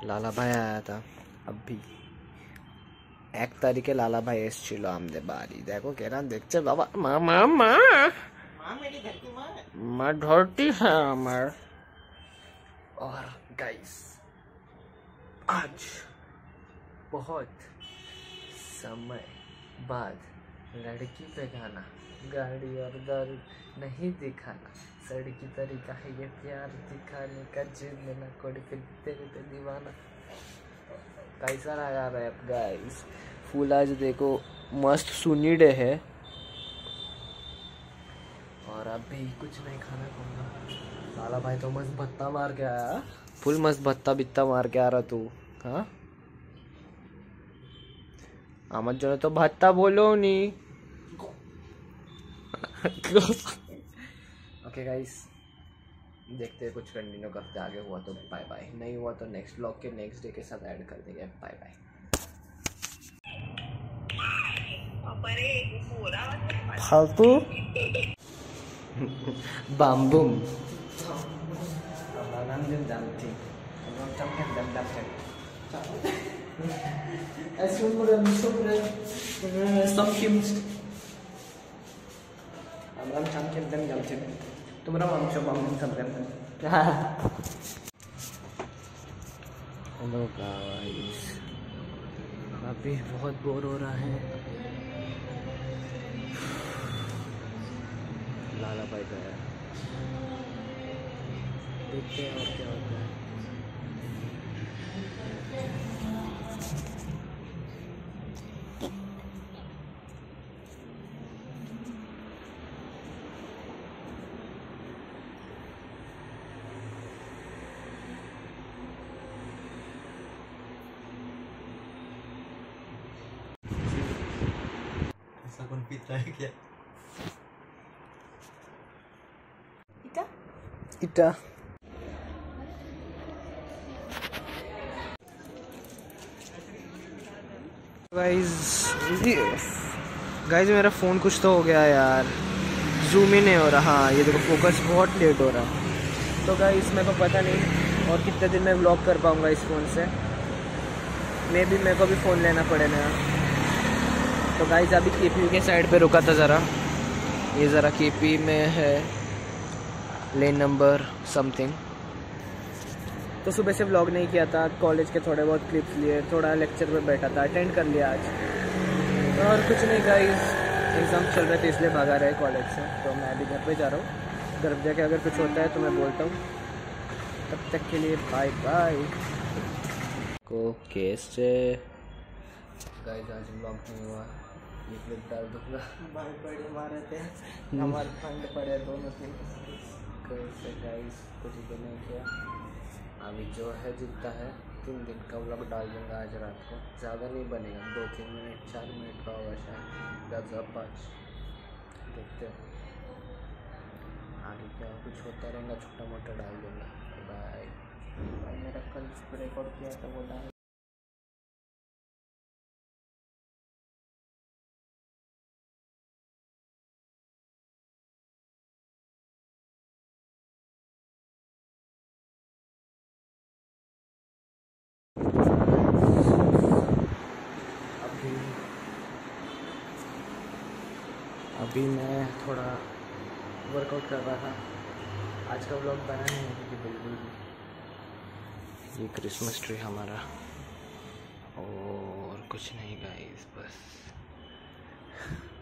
लाला भाई आया था अभी 1 तारीखे लाला भाई এসেছিল আমাদের বাড়ি देखो কেনা দেখছে বাবা মা মা মা মা मेरी धरती माँ धरती है আমার। और गाइस आज बहुत समय बाद लड़की पे गाना गाड़ी और दारू नहीं दिखाना सड़की तरीका है ये प्यार दिखाने का जिद में ना कोई फिर तेरे पे दीवाना। कैसा लगा रैप गाइस। फुल आज देखो मस्त सुनी डे है और अभी कुछ नहीं खाना खाऊंगा। लाला भाई तो मस्त भत्ता मार के आया, फुल मस्त भत्ता बित्ता मार के आ रहा तू। हाँ আমার জন্য তো ভাতটা বলো নি। ओके गाइस देखते हैं कुछ कंटिन्यू करते आगे हुआ तो बाय बाय, नहीं हुआ तो नेक्स्ट ब्लॉग के नेक्स्ट डे के साथ ऐड कर देंगे। Bye bye. फालतू बाम्बूम तुम्हारा हेलो गाइस, अभी बहुत बोर हो रहा है। लाला भाई गया, देखते हैं और क्या होता है। कौन पीता है क्या? इटा गाइस मेरा फ़ोन कुछ तो हो गया यार, जूम ही नहीं हो रहा। हाँ ये देखो फोकस बहुत लेट हो रहा है। तो गाइस मेरे को पता नहीं और कितने दिन में व्लॉग कर पाऊँगा इस फ़ोन से। मेरे को भी फ़ोन लेना पड़ेगा। तो गाइस अभी केपी के साइड पे रुका था ज़रा, ये ज़रा केपी में है लेन नंबर समथिंग। तो सुबह से व्लॉग नहीं किया था, कॉलेज के थोड़े बहुत क्लिप्स लिए, थोड़ा लेक्चर पे बैठा था, अटेंड कर लिया आज। और कुछ नहीं गाइस, एग्ज़ाम चल रहे थे इसलिए भागा रहे कॉलेज से। तो मैं अभी घर पे जा रहा हूँ, घर जाके अगर कुछ होता है तो मैं बोलता हूँ। तब तक के लिए बाय बाय। को कैसे गाइस आज व्लॉग नहीं हुआ, ये क्लिप डाल दूँगा। भाई पड़े मारे थे हमारे फंड पड़े दोनों के। कैसे गाइस कुछ भी नहीं किया। अभी जो है जितना है 3 दिन का व्लॉग डाल दूँगा आज रात को। ज़्यादा नहीं बनेगा, 2-3 मिनट 4 मिनट का होगा शायद, 10-5 देखते हैं आगे क्या कुछ होता रहेगा, छोटा मोटा डाल दूँगा। Bye bye. मेरा कल रिकॉर्ड किया था वो डाल। अभी मैं थोड़ा वर्कआउट कर रहा था। आज का व्लॉग बना नहीं है क्योंकि बिल्कुल भी। ये क्रिसमस ट्री हमारा और कुछ नहीं गाइस, बस